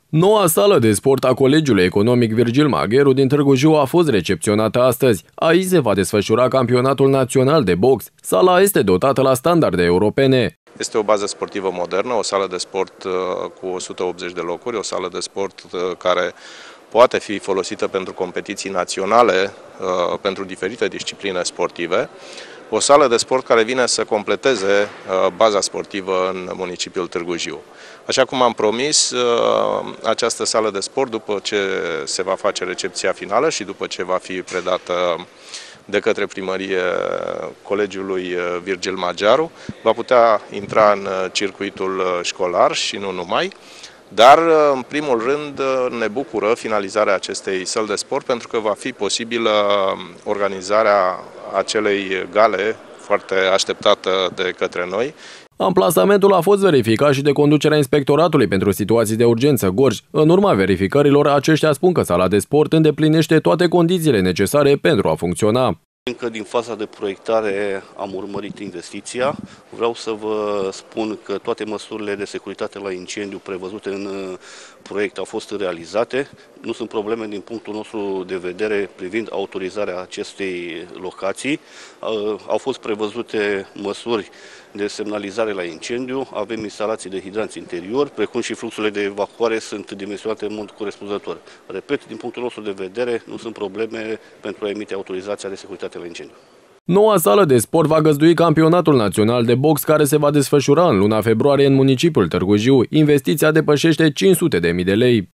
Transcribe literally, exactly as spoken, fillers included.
Noua sală de sport a Colegiului Economic Virgil Magheru din Târgu Jiu a fost recepționată astăzi. Aici se va desfășura campionatul național de box. Sala este dotată la standarde europene. Este o bază sportivă modernă, o sală de sport cu o sută optzeci de locuri, o sală de sport care poate fi folosită pentru competiții naționale, pentru diferite discipline sportive. O sală de sport care vine să completeze baza sportivă în municipiul Târgu Jiu. Așa cum am promis, această sală de sport, după ce se va face recepția finală și după ce va fi predată de către primărie Colegiului Virgil Magheru, va putea intra în circuitul școlar și nu numai. Dar, în primul rând, ne bucură finalizarea acestei săli de sport pentru că va fi posibilă organizarea acelei gale foarte așteptată de către noi. Amplasamentul a fost verificat și de conducerea Inspectoratului pentru Situații de Urgență Gorj. În urma verificărilor, aceștia spun că sala de sport îndeplinește toate condițiile necesare pentru a funcționa. Încă din faza de proiectare am urmărit investiția. Vreau să vă spun că toate măsurile de securitate la incendiu prevăzute în proiect au fost realizate. Nu sunt probleme din punctul nostru de vedere privind autorizarea acestei locații. Au fost prevăzute măsuri de semnalizare la incendiu, avem instalații de hidranți interior, precum și fluxurile de evacuare sunt dimensionate în mod corespunzător. Repet, din punctul nostru de vedere, nu sunt probleme pentru a emite autorizația de securitate la incendiu. Noua sală de sport va găzdui campionatul național de box care se va desfășura în luna februarie în municipiul Târgu Jiu. Investiția depășește cinci sute de mii de lei.